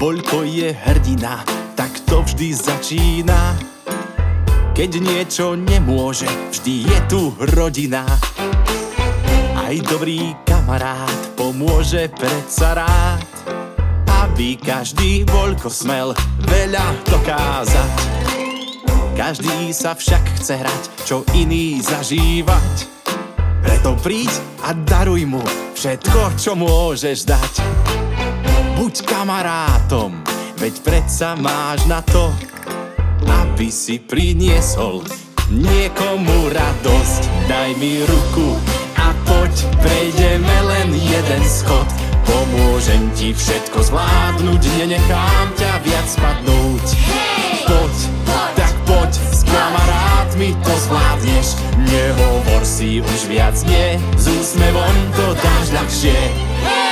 Boľko je hrdina, tak to vždy začína. Keď niečo nemôže, vždy je tu rodina. Aj dobrý kamarát pomôže predsa rád, aby každý Boľko smel veľa dokázať. Každý sa však chce hrať, čo iný zažívať. Preto príď a daruj mu všetko, čo môžeš dať. Buď kamarátom, veď predsa máš na to, aby si priniesol niekomu radosť. Daj mi ruku a poď, prejdeme len jeden schod. Pomôžem ti všetko zvládnuť, nenechám ťa viac spadnúť. Poď, tak poď, s kamarátmi to zvládneš. Nehovor si už viac nie, s úsmevom to dáš ľahšie.